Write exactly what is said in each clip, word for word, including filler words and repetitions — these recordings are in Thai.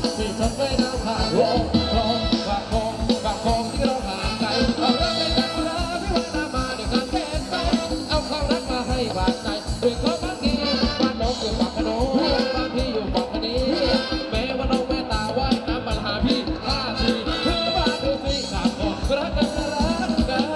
ที่ฉันไม่น่าผ่านโอ้โหฝากคงฝากคงที่เราห่างไกลเอารักไปจากเธอที่ว่านามาด้วยการแก้ไขเอาความรักมาให้บาดใจด้วยความรักนี้บ้านน้องอยู่ปากขนมบ้านพี่อยู่ปากคณีแม้ว่าน้องแม่ตาว่ายน้ำมาหาพี่ห้าทีเพื่อบ้านดูสิขาดก่อนรักกันรักกัน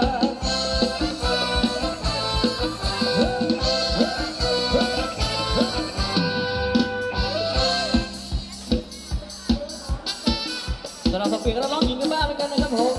สำหรับสปีดก็ร้องหญิงกันบ้างเหมือนกันนะครับผม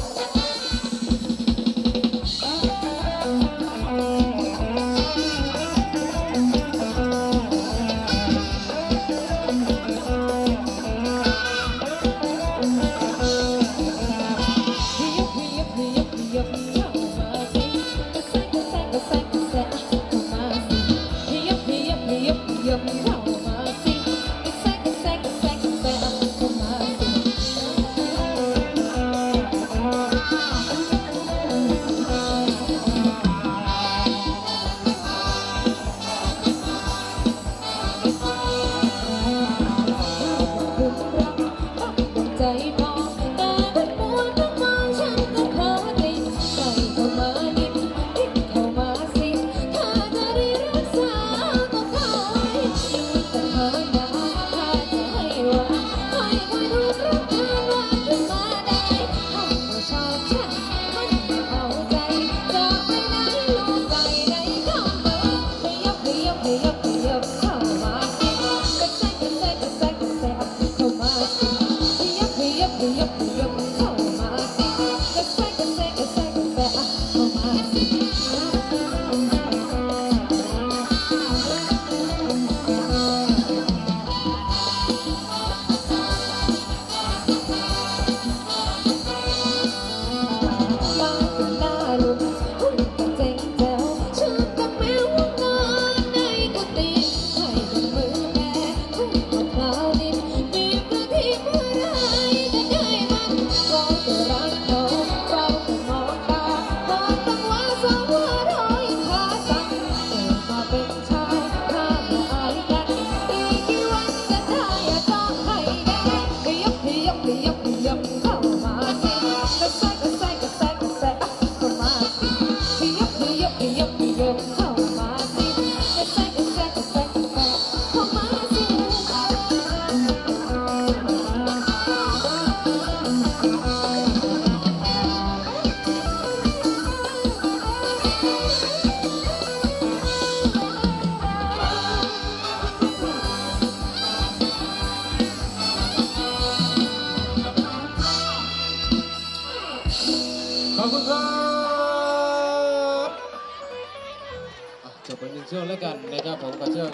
ขอบคุณครับจบไปหนึ่งช่วงแล้วกันนะครับผมกับช่วง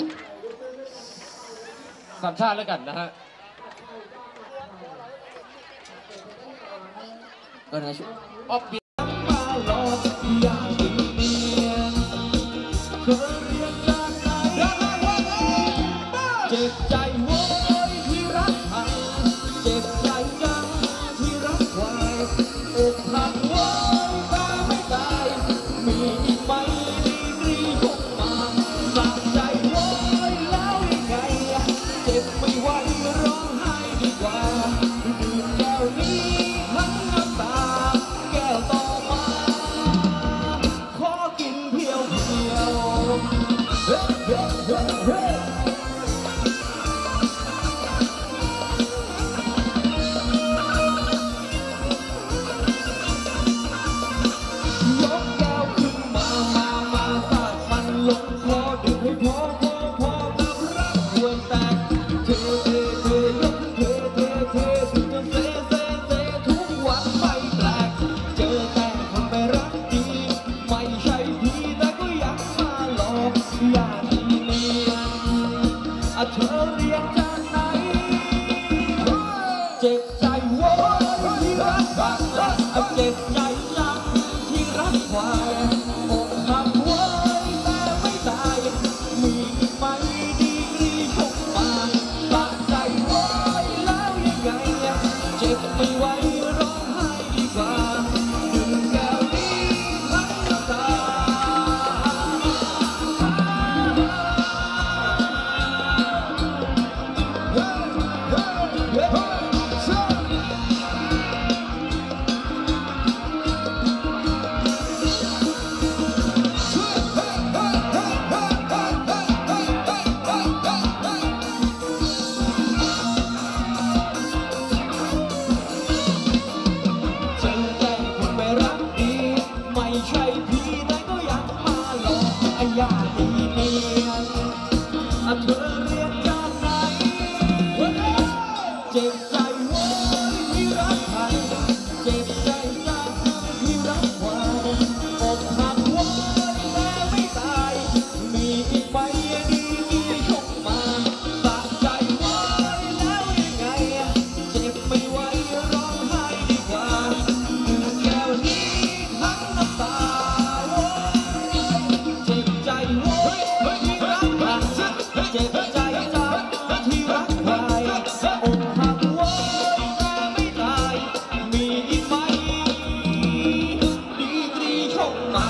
สามชาติแล้วกันนะฮะก็นะช่วงออฟฟิศมาหลอกอยากกินเมียเธอเรียกจากไหนเจ็บใจโว้ยที่รักใครเจ็บใจจังที่รักใครอกหักโว้ยตาไม่ตายมีอีกไหมดีกรีคงมาสั่งใจโว้ยแล้วยังไงเจ็บไม่ไหวร้องไห้ดีกว่าดื่มแก้วนี้ทั้งน้ำตาแก้วต่อมาขอกินเพียวเพียวจ็บใจไว้ที่รักใครเจ็บใจจังที่รักวายอกหักไว้แต่ไม่ตายมีอีกไหมดีกี่ชกมาสะใจไว้แล้วยังไงเจ็บไม่ไหวร้องไห้ดีกว่าดื่มแก้วนี้ทั้งน้ำตาเจ็บใจไว้ที่รักใครเจ็บใจจังที่รักใครอกหักไว้แต่ไม่ตายมีอีกไหมดีกรีชกมา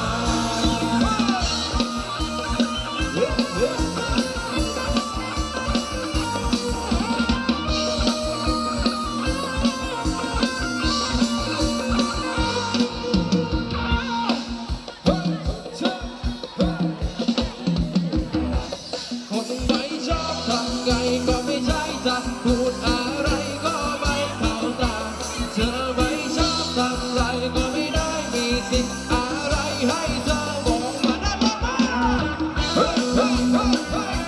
คนไม่ชอบทำไงก็ไม่ใช่จะพูดอะไรก็ไม่เข้าตาเธอไม่ชอบทำไรก็ไม่ได้มีสิทธิ์อะไรให้เธอบอกมาได้บ้างเฮ้ยเฮ้ยเฮ้ยเฮ้ย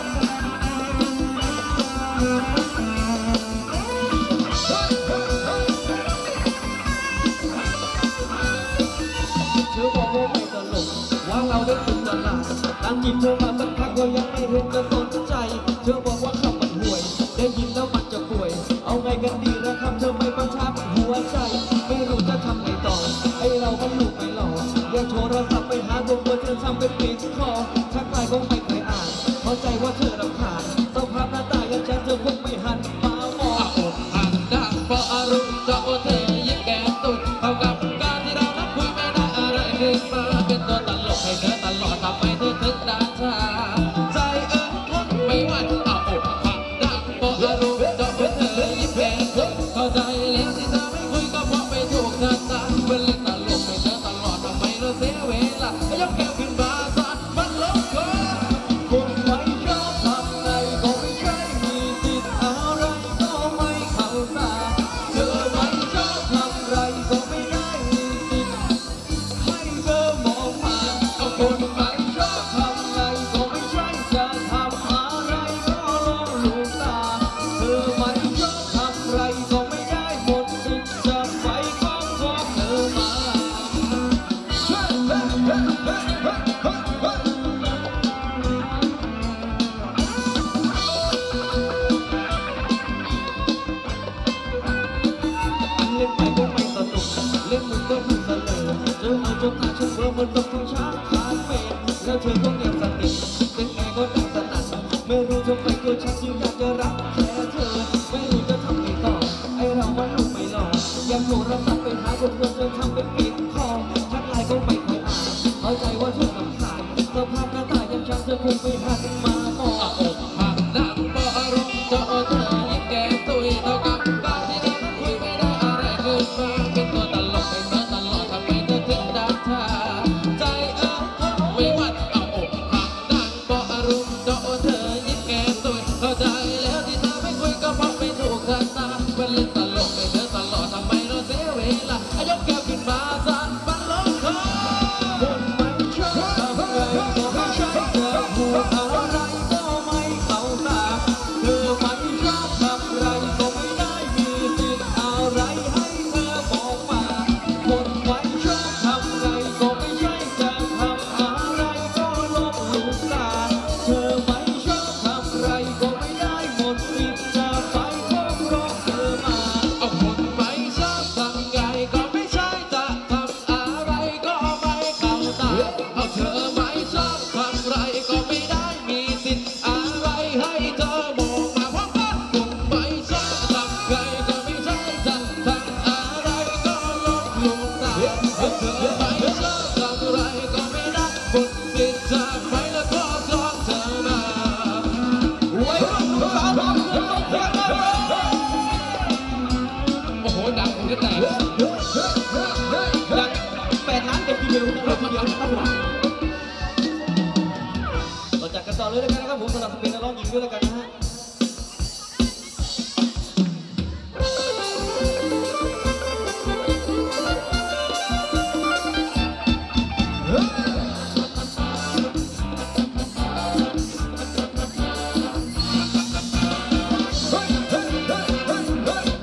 เธอบอกว่าไม่ตลกว่าเราได้ถึงตลาดตั้งจีบเธอมาสักพักก็ยังไม่เห็นจะสนใจเธอบอกว่าคำมันห่วยได้ยินแล้วมันจะป่วยเอาไงกันดีละครับเธอไม่ประทับหัวใจไม่รู้จะทำไงต่อไอเรามันลูกไม่หล่ออยากโทรศัพท์ไปหาตัวเธอทำเป็นปิดคอทักทายก็ไม่เคยอ่านเข้าใจว่าเธอรำคาญสภาพหน้าตาอย่างฉันเธอคงไม่หันมามองอกหักดังเพราะอารมณ์จะโอเธอยิ้มแก้มตุ่นเท่ากับการที่เรานับคุยไม่ได้อะไรขึ้นมาเป็นตัวตลกให้เธอตลอดทำไมเธอถึงด่าชาใจเอิ้นทนไม่ไหวเอาอกหักดังเพราะอารมณ์จะโอเธอยิ้มแก้มตุ่นเข้าใจแล้วที่เธอไม่คุยก็เพราะไม่ถูกเธอตาเป็นเล่นตลกให้เธอตลอดทำไมเราเสียเวลายกแก้วขึ้นมาซะมันลงคอคนไม่ชอบทำไงก็ไม่ใช่มีสิทธิ์อะไรก็ไม่เข้าตาเธอไม่ชอบทำไรก็ไม่ได้มีสิทธิ์ให้เธอมองผ่านเอาคนไม่ชอบทำไงก็ไม่ใช่จะทำอะไรก็ลงลูกตาเธอไม่ชอบทำไรก็ไม่ได้หมดสิทธิ์จะไปของของเธอมาเล่นไปก็ไม่สนุกเล่นมึงก็มึงเสลอเจอเอาจนตาฉันเบื่อมันตกทั้งช้างขาเมนแล้วเธอก็เงียบสนิทเป็นไงก็ดังสนั่นไม่รู้ทำไมตัวฉันจึงอยากจะรักแค่เธอไม่รู้จะทำไงต่อไอเรามันลูกไม่หล่อยังโทรศัพท์ไปหาคนเธอเธอทำเป็นปิดคอทักไลน์ก็ไม่เคยอ่านเข้าใจว่าเธอรำคาญสภาพหน้าตายังฉันเธอคงไม่หันมามองอกหักดังเพราะอารมณ์จะโอเธอยิ้มแก้มตุยเท่ากับการที่เรานั้นคุยไม่ได้อะไรขึ้นมาเป็นตัวตลกให้เธอตลอดทำไมเธอถึงด่าชาใจเอิ้นทนไม่ไหวเอาอกหักดังเพราะอารมณ์จะโอเธอยิ้มแก้มตุยเข้าใจแล้วที่เธอไม่คุยก็เพราะไม่ถูกเธอตาเป็นเล่นตลกให้เธอตลอดทำไมเราเสียเวลายกแก้วขึ้นมาซะมันลงคอคนไม่ชอบทำไงก็ไม่ใช่จะพูดอะไรก็ไม่เข้าตาเธอไม่ชอบทำไรก็ไม่ได้มีสิทธิ์อะไรให้เธอบอกมาคนไม่ชอบทำไงก็ไม่ใช่จะทำอะไรก็ลบลูกตาเธอไม่ชอบทำไรก็ไม่ได้หมดสิทธิ์จะไปฟ้องร้องเธอมาเอาคนไม่ชอบทำไงก็ไม่ใช่จะทำอะไรก็ไม่เข้าตาเอาเธอไม่ชอบทำไรก็ไม่ได้มีสิทธิ์อะไรให้เธอบอกมาเพราะว่าคนไม่ชอบทำไงก็ไม่ใช่จะทำอะไรก็ลบลูกตาเอาเธอไม่ชอบทำไรก็ไม่ได้หมดสิทธิ์จะไปแล้วก็ร้องเธอมาวัยรุ่นสาวร้องเธอเพียงมาโอ้โหดังผมจะแตกดังแปดล้านเป็นทีเดียวนะครับทีเดียวนะครับผมเราจัดกันต่อเลยแล้วกันนะครับผมสำหรับเป็นนักร้องหญิงด้วยแล้วกันนะฮะเฮ้ยเฮ้ยเฮ้ยเฮ้ย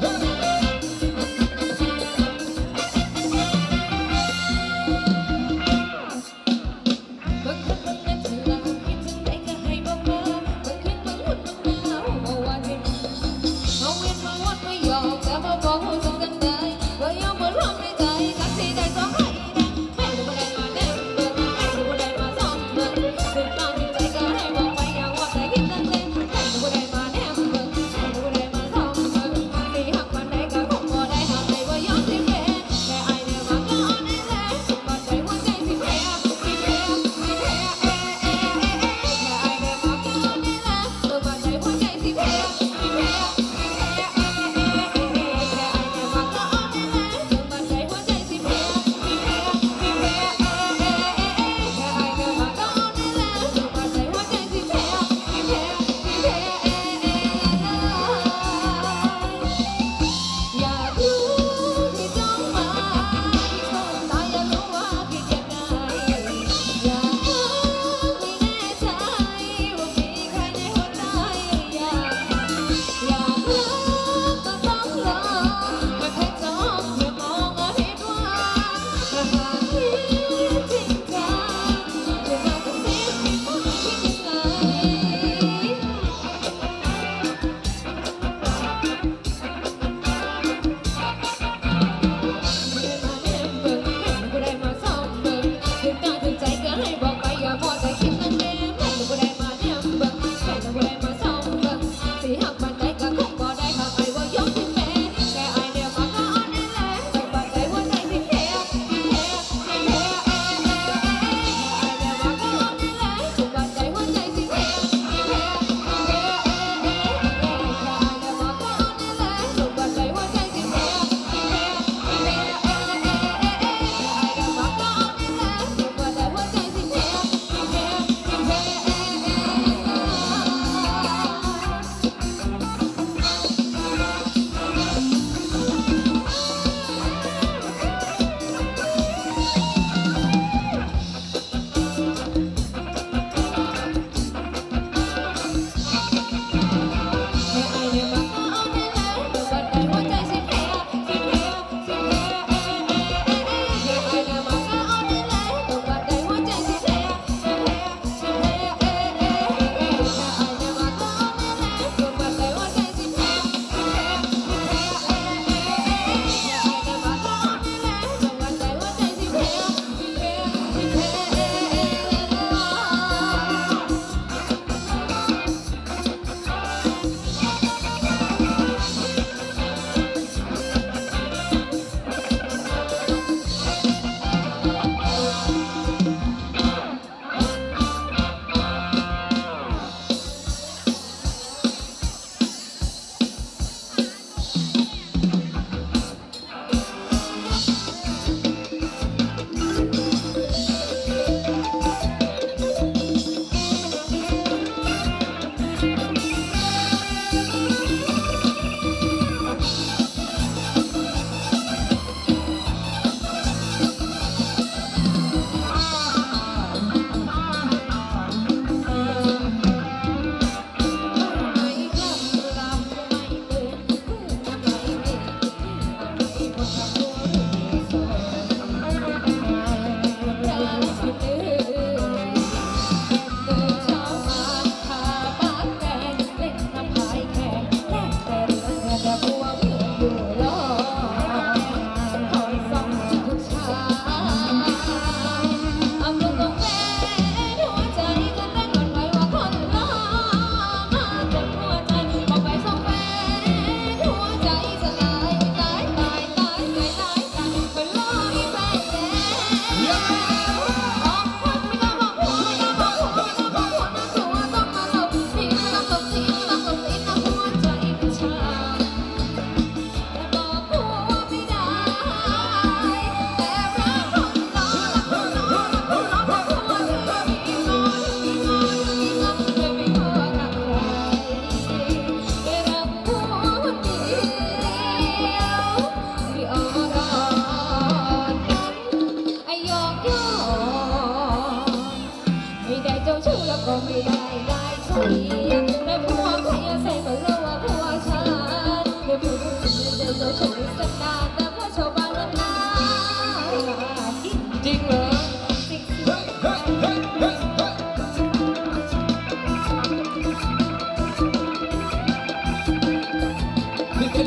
Thank you.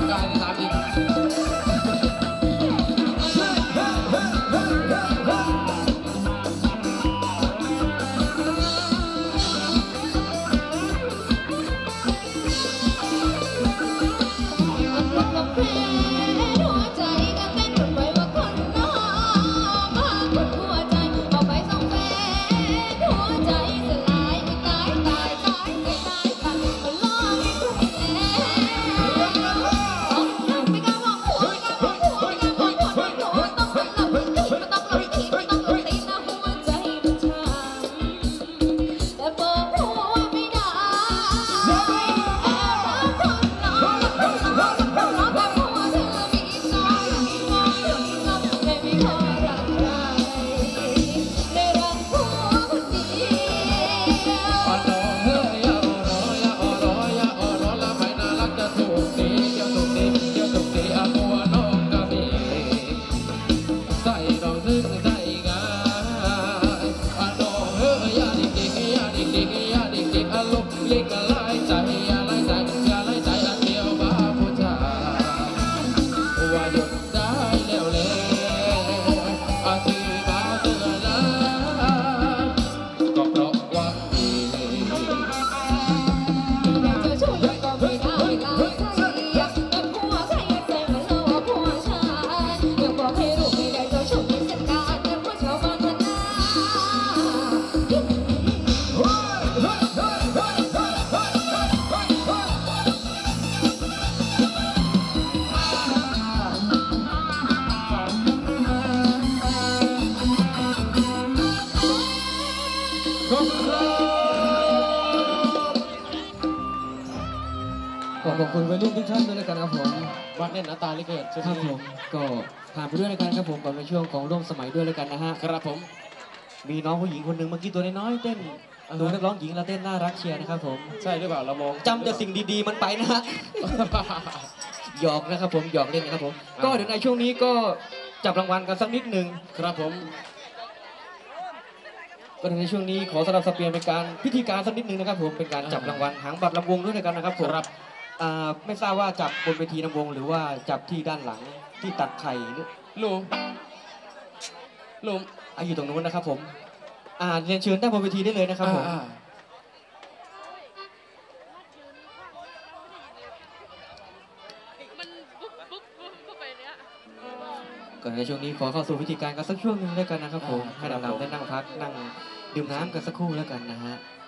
กายสามอีกขอบคุณวัยรุ่นทุกท่านด้วยแล้วกันครับผมวัดเล่นนาตาลิเกิดครับผมก็ผ่านไปด้วยแล้วกันครับผมก่อนในช่วงของร่วมสมัยด้วยแล้วกันนะฮะครับผมมีน้องผู้หญิงคนหนึ่งเมื่อกี้ตัวน้อยๆเต้นดูนักร้องหญิงแล้วเต้นน่ารักเชียร์นะครับผมใช่หรือเปล่าเรามองจำแต่สิ่งดีๆมันไปนะฮะหยอกนะครับผมหยอกเล่นนะครับผมก็เดี๋ยวในช่วงนี้ก็จับรางวัลกันสักนิดหนึ่งครับผมก็ในช่วงนี้ขอสลับสับเปลี่ยนเป็นการพิธีการสักนิดหนึ่งนะครับผมเป็นการจับรางวัลหางบัตรลำวงด้วยกันนะครับผมไม่ทราบว่าจับบนเวทีลำวงหรือว่าจับที่ด้านหลังที่ตัดไข่ลุงลุงอ่ะอยู่ตรงนู้นนะครับผมอ่าเรียนเชิญด้านบนเวทีได้เลยนะครับผมก่อนในช่วงนี้ขอเข้าสู่พิธีการกันสักช่วงหนึ่งแล้วกันนะครับผมให้ดำน้ำได้นั่งพักนั่งดื่มน้ำกันสักครู่แล้วกันนะฮะ